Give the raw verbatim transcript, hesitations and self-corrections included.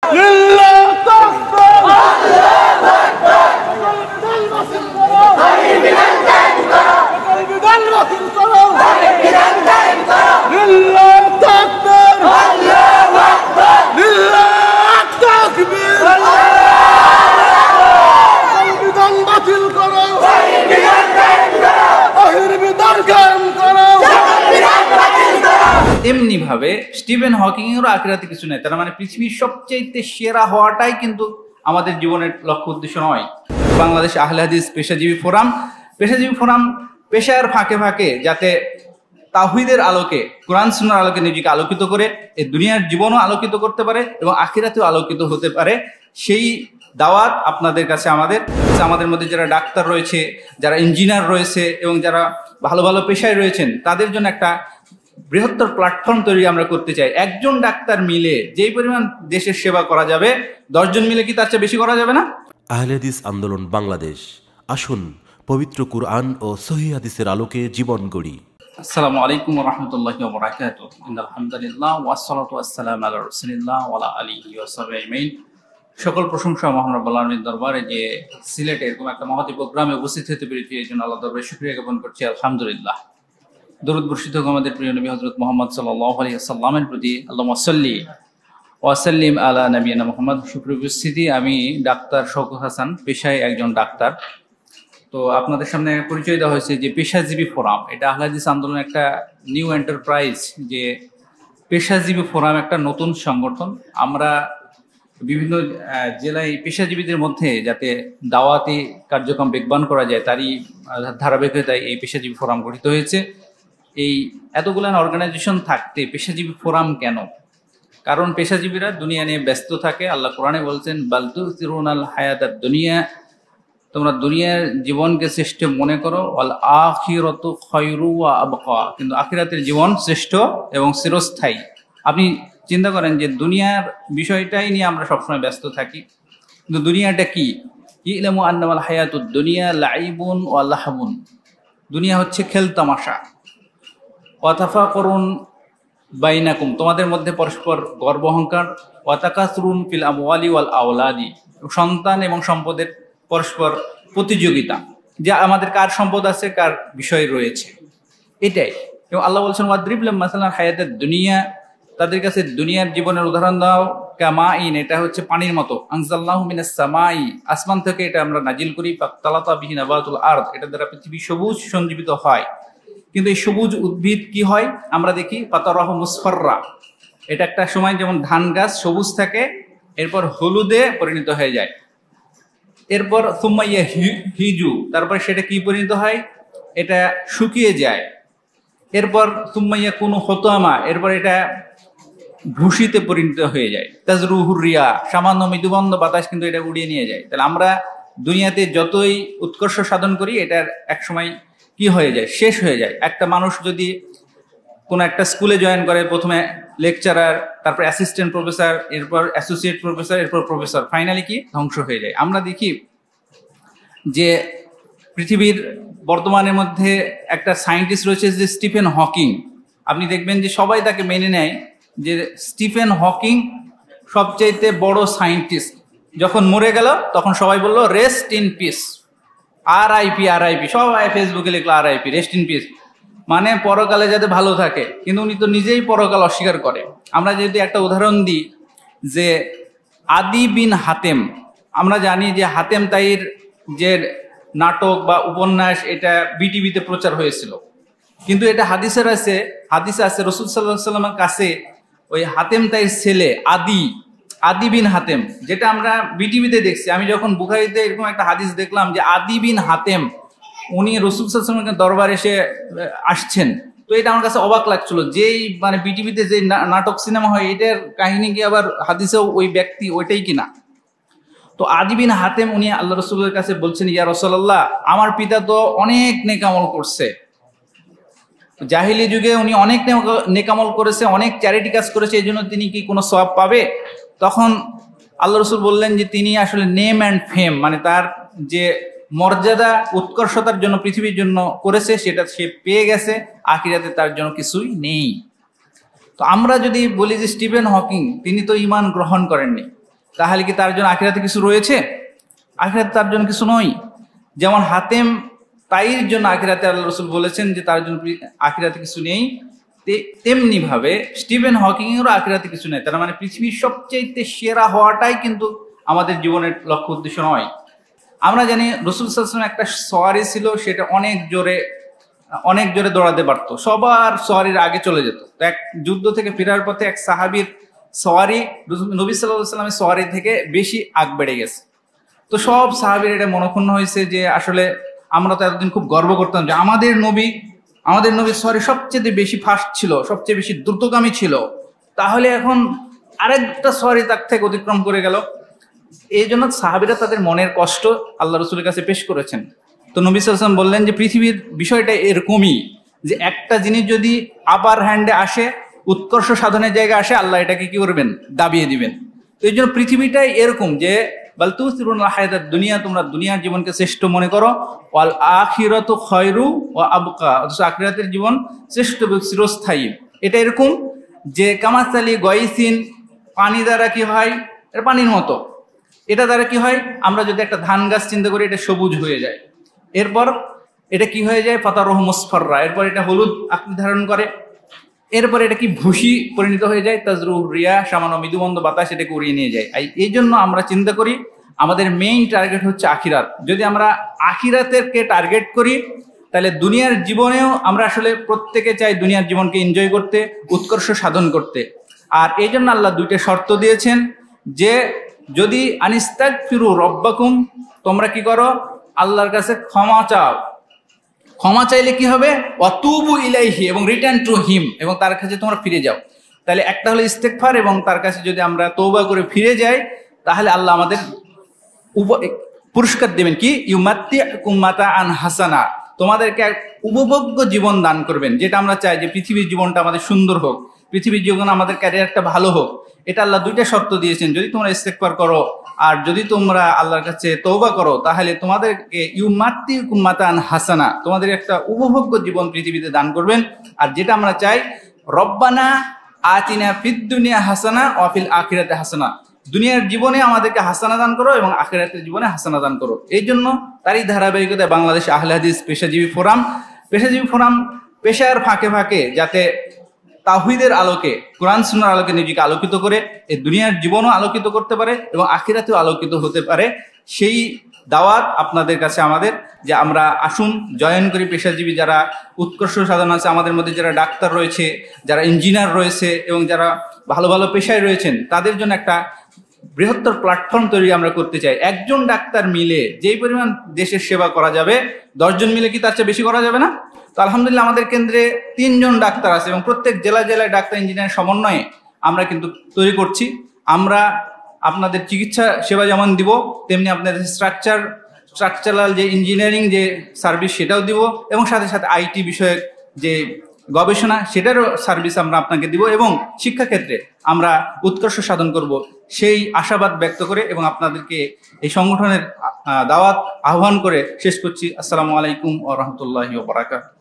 এমনি ভাবে Stephen Hawking এরও আখিরাতে কিছু নেই। তার মানে পৃথিবীর সবচেয়ে সেরা হওয়াটাই কিন্তু আমাদের জীবনের লক্ষ্য উদ্দেশ্য নয়। বাংলাদেশ আহলে হাদিস পেশাজীবী ফোরাম পেশাজীবী ফোরাম পেশার ফাঁকে ফাঁকে যাতে তাওহীদের আলোকে, কোরআন সুন্নাহর আলোকে নিজেকে আলোকিত করে এই দুনিয়ার জীবনও আলোকিত করতে পারে এবং আখিরাতেও আলোকিত হতে পারে, সেই দাওয়াত আপনাদের কাছে আমাদের। আমাদের মধ্যে যারা ডাক্তার রয়েছে, যারা ইঞ্জিনিয়ার রয়েছে এবং যারা ভালো ভালো পেশায় রয়েছেন, তাদের জন্য একটা বৃহত্তর প্ল্যাটফর্ম তৈরি আমরা করতে চাই। একজন ডাক্তার মিলে যেই পরিমাণ দেশের সেবা করা যাবে, দশজন মিলে কি তার চেয়ে বেশি করা যাবে না? আহলে হাদিস আন্দোলন বাংলাদেশ, আসুন পবিত্র কুরআন ও সহিহ হাদিসের আলোকে জীবন গড়ি। আসসালামু আলাইকুম ওয়া রাহমাতুল্লাহি ওয়া বারাকাতুহু। ইন্নাল হামদুলিল্লাহ ওয়াস সালাতু ওয়াস সালামু আলা রাসূলিল্লাহ ওয়া আলা আলিহি ওয়া সাহবিহি আজমাইন। সকল প্রশংসা মহান রব্বুল আলামিনের দরবারে যে সিলেটে এরকম একটা মহতী প্রোগ্রামে উপস্থিত হতে পেরেছি, এই জন্য আল্লাহর দরবারে শুকরিয়া জ্ঞাপন করছি, আলহামদুলিল্লাহ। দরুদ বর্ষিত হোক আমাদের প্রিয় নবী হযরত মুহাম্মদ সাল্লাল্লাহু আলাইহি ওয়াসাল্লামের প্রতি। আল্লাহুম্মা সাল্লি ওয়া সাল্লিম আলা নবিয়িনা মুহাম্মদ। সুপ্রিয় উপস্থিতি, আমি ডাক্তার শওকত হাসান, পেশায় একজন ডাক্তার। তো আপনাদের সামনে পরিচয় দেওয়া হয়েছে যে পেশাজীবী ফোরাম, এটা আহলে হাদিস আন্দোলন একটা নিউ এন্টারপ্রাইজ, যে পেশাজীবী ফোরাম একটা নতুন সংগঠন। আমরা বিভিন্ন জেলায় পেশাজীবীদের মধ্যে যাতে দাওয়াতি কার্যক্রম বেগবান করা যায়, তারই ধারাবাহিকতায় এই পেশাজীবী ফোরাম গঠিত হয়েছে। এই এতগুলো অর্গানাইজেশন থাকতে পেশাজীবী ফোরাম কেন? কারণ পেশাজীবীরা দুনিয়া নিয়ে ব্যস্ত থাকে। আল্লাহ কোরআনে বলছেন, বাল তুসিরুনাল হায়াতাদ দুনিয়া, তোমরা দুনিয়ার জীবনকে শ্রেষ্ঠ মনে করো, ওয়াল আখিরাতু খায়রু ওয়া আবকা, কিন্তু আখিরাতের জীবন শ্রেষ্ঠ এবং চিরস্থায়ী। আপনি চিন্তা করেন যে দুনিয়ার বিষয়টাই নিয়ে আমরা সবসময় ব্যস্ত থাকি, কিন্তু দুনিয়াটা কি? ইলামু আন্নামাল হায়াতুদ দুনিয়া লাইবুন ওয়া লাহবুন, দুনিয়া হচ্ছে খেলতামাশা। ওয়াতাফাকুরুন বাইনাকুম, তোমাদের মধ্যে পরস্পর গর্ব অহংকার। ওয়াতাকাসুরুন ফিল আমওয়ালি ওয়াল আওলাদি, সন্তান এবং সম্পদের পরস্পর প্রতিযোগিতা, যা আমাদের কার সম্পদ আছে, কার বিষয় রয়েছে, এটাই। এবং আল্লাহ বলছেন, ওয়াদরিব লাহুম মাসালান হায়াতাদ দুনিয়া, তাদের কাছে দুনিয়ার জীবনের উদাহরণ দাও। কামাইন, এটা হচ্ছে পানির মতো। আনজালনাহু মিনাস সামাই, আসমান থেকে এটা আমরা নাজিল করি। ফাখতালাতা বিহি নাবাতুল আরদ, এটা দ্বারা পৃথিবী সবুজ সঞ্জীবিত হয়। কিন্তু এই সবুজ উদ্ভিদ কি হয় আমরা দেখি, ফাতারাহু মুসফাররা, এটা একটা সময় যেমন ধান গাছ সবুজ থাকে, এরপর হলুদে পরিণত হয়ে যায়। এরপর সুম্মাইয়া হিজু, তারপর সেটা কি পরিণত হয়, এটা শুকিয়ে যায়। এরপর সুম্মাইয়া কুনু হতামা, এরপর এটা ভূষিতে পরিণত হয়ে যায়। তাজরুহুর রিয়া, সামান্য মৃদুবন্ধ বাতাস কিন্তু এটা উড়িয়ে নিয়ে যায়। তাহলে আমরা দুনিয়াতে যতই উৎকর্ষ সাধন করি, এটার এক সময় কি হয়ে যায়, শেষ হয়ে যায়। একটা মানুষ যদি কোনো একটা স্কুলে জয়েন করে, প্রথমে লেকচারার, তারপর অ্যাসিস্ট্যান্ট প্রফেসর, এরপর অ্যাসোসিয়েট প্রফেসর, এরপর প্রফেসর, ফাইনালি কি ধ্বংস হয়ে যায়। আমরা দেখি যে পৃথিবীর বর্তমানের মধ্যে একটা সায়েন্টিস্ট রয়েছে যে স্টিফেন হকিং। আপনি দেখবেন যে সবাই তাকে মেনে নেয় যে স্টিফেন হকিং সবচাইতে বড় সায়েন্টিস্ট। যখন মরে গেল তখন সবাই বলল rest in peace, R IP R IP, সবাই ফেসবুকে লিখলো R IP, rest in peace, মানে পরকালে যাতে ভালো থাকে। কিন্তু উনি তো নিজেই পরকাল অস্বীকার করে। আমরা যদি একটা উদাহরণ দিই, যে আদি বিন হাতেম, আমরা জানি যে হাতেম তাইর যে নাটক বা উপন্যাস, এটা বিটিভিতে প্রচার হয়েছিল, কিন্তু এটা হাদিসের আছে, হাদিসে আছে রাসূল সাল্লাল্লাহু আলাইহি ওয়াসাল্লামের কাছে ওই হাতেম তাইর ছেলে আদি আদি বিন হাতেম, যেটা আমরা বিটিভিতে দেখছি। আমি যখন বুখারীতে এরকম একটা হাদিস দেখলাম যে আদি বিন হাতেম উনি রাসূল সাল্লাল্লাহু আলাইহি ওয়াসাল্লামের দরবারে এসে আসছেন, তো এটা আমার কাছে অবাক লাগছিল। যেই মানে বিটিভিতে যে নাটক সিনেমা হয়, এটার কাহিনী কি আবার হাদিসেও ওই ব্যক্তি ওইটাই কিনা। তো আদি বিন হাতেম উনি আল্লাহ রাসূলের কাছে বলছেন, ইয়া রাসূলুল্লাহ, আমার পিতা তো অনেক নেকামল করছে, জাহিলি যুগে উনি অনেক নেকামল করেছে, অনেক চ্যারিটি কাজ করেছে, এই জন্য তিনি কি কোনো সওয়াব পাবে? তখন আল্লাহ রাসূল বললেন যে তিনি আসলে নেম অ্যান্ড ফেম, মানে তার যে মর্যাদা উৎকর্ষতার জন্য পৃথিবীর জন্য করেছে সেটা সে পেয়ে গেছে, আখিরাতে তার জন্য কিছুই নেই। তো আমরা যদি বলি যে স্টিফেন হকিং তিনি তো ঈমান গ্রহণ করেননি, তাহলে কি তার জন্য আখিরাতে কিছু রয়েছে? আখিরাতে তার জন্য কিছু নয়। যেমন হাতেম তাইর জন্য আখিরাতে আল্লাহ রসুল বলেছেন যে তার জন্য আখিরাতে কিছু নেই, তেমনি ভাবে স্টিভেন হকিং এরও আখিরাতে কিছু নেই। তার মানে পৃথিবীর সবচেয়ে সেরা হওয়াটাই কিন্তু আমাদের জীবনের লক্ষ্য উদ্দেশ্য নয়। আমরা জানি রসুল সাল্লাল্লাহু আলাইহি ওয়াসাল্লাম একটা সওয়ারি ছিল, সেটা অনেক জোরে অনেক জোরে দৌড়াতে পারতো, সবার সওয়ারির আগে চলে যেত। তো এক যুদ্ধ থেকে ফেরার পথে এক সাহাবীর সওয়ারি নবী সাল্লাল্লাহু আলাইহি ওয়াসাল্লামের সওয়ারি থেকে বেশি আগ বেড়ে গেছে। তো সব সাহাবীর এটা মনক্ষুণ্ণ হয়েছে যে আসলে আমরা তো এতদিন খুব গর্ব করতাম যে আমাদের নবী আমাদের নবীর সওয়ারি সবচেয়ে বেশি ফাস্ট ছিল, সবচেয়ে বেশি দ্রুতগামী ছিল, তাহলে এখন আরেকটা সওয়ারি তার থেকে অতিক্রম করে গেল। এই জন্য সাহাবীরা তাদের মনের কষ্ট আল্লাহ রসুলের কাছে পেশ করেছেন। তো নবী সাল্লাল্লাহু আলাইহি ওয়াসাল্লাম বললেন যে পৃথিবীর বিষয়টা এরকমই, যে একটা জিনিস যদি আপার হ্যান্ডে আসে, উৎকর্ষ সাধনের জায়গায় আসে, আল্লাহ এটাকে কি করবেন? দাবিয়ে দিবেন। তো এই জন্য পৃথিবীটাই এরকম যে বাল তুসিরুনাল হায়াতাদ দুনিয়া, তোমরা দুনিয়ার জীবনকে শ্রেষ্ঠ মনে করো, ওয়াল আখিরাতু খায়রু ওয়া আবকা, অথচ আখিরাতের জীবন শ্রেষ্ঠ, চিরস্থায়ী। এটা এরকম যে কামাসালি গয়সিন, পানি দ্বারা কি হয়? এটা পানির মতো। এটা দ্বারা কি হয়? আমরা যদি একটা ধান গাছ চিন্তা করি, এটা সবুজ হয়ে যায়, এরপর এটা কি হয়ে যায়? ফাতারুহু মুসফাররা, এরপর এটা হলুদ আকৃতি ধারণ করে, এরপর এটা কি ভুসি পরিণত হয়ে যায়, তাজরুহু রিয়া, সামান্য মৃদুমন্দ বাতাস এটাকে উড়িয়ে নিয়ে যায়। এই জন্য আমরা চিন্তা করি আমাদের মেইন টার্গেট হচ্ছে আখিরাত। যদি আমরা আখিরাতেরকে টার্গেট করি, তাহলে দুনিয়ার জীবনেও আমরা আসলে প্রত্যেকে চাই দুনিয়ার জীবনকে এনজয় করতে, উৎকর্ষ সাধন করতে। আর এই জন্য আল্লাহ দুইটা শর্ত দিয়েছেন যে যদি আনিস্তাগফিরু রব্বাকুম, তোমরা কি করো? আল্লাহর কাছে ক্ষমা চাও। ক্ষমা চাইলে কি হবে? ওয়াতুবু ইলাইহি, এবং রিটার্ন টু হিম, এবং তার কাছে তোমরা ফিরে যাও। তাহলে একটা হলো ইস্তেগফার, এবং তার কাছে যদি আমরা তওবা করে ফিরে যাই, তাহলে আল্লাহ আমাদের পুরস্কার দেবেন কি? ইউমাত্তিউকুম মাতাআন হাসানা, তোমাদেরকে এক উপভোগ্য জীবন দান করবেন। যেটা আমরা চাই যে পৃথিবীর জীবনটা আমাদের সুন্দর হোক, পৃথিবীর জীবন আমাদের ক্যারিয়ারটা ভালো হোক। এটা আল্লাহ দুইটা শর্ত দিয়েছেন, যদি তোমরা ইস্তেগফার করো আর যদি তোমরা আল্লাহর কাছে তওবা করো, তাহলে তোমাদেরকে ইউমাত্তিউকুম মাতাআন হাসানা, তোমাদের একটা উপভোগ্য জীবন পৃথিবীতে দান করবেন। আর যেটা আমরা চাই, রব্বানা আতিনা ফিদ দুনিয়া হাসানা ওয়া ফিল আখিরাতি হাসানা, দুনিয়ার জীবনে আমাদেরকে হাসানা দান করো এবং আখিরাতের জীবনে হাসানা দান করো। এই জন্য তারই ধারাবাহিকতায় বাংলাদেশ আহলে হাদিস পেশাজীবী ফোরাম পেশাজীবী ফোরাম পেশার ফাঁকে ফাঁকে যাতে তাওহীদের আলোকে, কোরআন সুন্নাহর আলোকে নিজেকে আলোকিত করে এই দুনিয়ার জীবনও আলোকিত করতে পারে এবং আখিরাতেও আলোকিত হতে পারে, সেই দাওয়াত আপনাদের কাছে আমাদের, যে আমরা আসুন জয়েন করি পেশাজীবী যারা উৎকর্ষ সাধন আছে আমাদের মধ্যে, যারা ডাক্তার রয়েছে, যারা ইঞ্জিনিয়ার রয়েছে এবং যারা ভালো ভালো পেশায় রয়েছেন, তাদের জন্য একটা বৃহত্তর প্ল্যাটফর্ম তৈরি আমরা করতে চাই। একজন ডাক্তার মিলে যেই পরিমাণ দেশের সেবা করা যাবে, দশজন মিলে কি তার চেয়ে বেশি করা যাবে না? তো আলহামদুলিল্লাহ আমাদের কেন্দ্রে তিনজন ডাক্তার আছে এবং প্রত্যেক জেলায় জেলায় ডাক্তার ইঞ্জিনিয়ার সমন্বয়ে আমরা কিন্তু তৈরি করছি। আমরা আপনাদের চিকিৎসা সেবা যেমন দিব, তেমনি আপনাদের স্ট্রাকচার স্ট্রাকচারাল যে ইঞ্জিনিয়ারিং যে সার্ভিস সেটাও দিব, এবং সাথে সাথে আইটি বিষয়ক যে গবেষণা সেটারও সার্ভিস আমরা আপনাকে দিব, এবং শিক্ষাক্ষেত্রে আমরা উৎকর্ষ সাধন করব, সেই আশাবাদ ব্যক্ত করে এবং আপনাদেরকে এই সংগঠনের দাওয়াত আহ্বান করে শেষ করছি। আসসালামু আলাইকুম ওয়া রাহমাতুল্লাহি ওয়া বারাকাতুহু।